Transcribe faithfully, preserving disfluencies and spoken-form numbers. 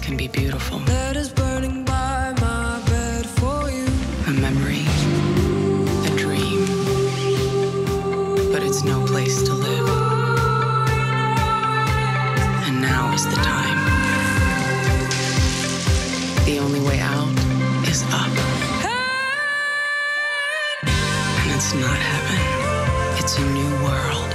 past can be beautiful. Letters burning by my bed for you. A memory, a dream, but it's no place to live. And now is the time. The only way out is up. And it's not heaven, it's a new world.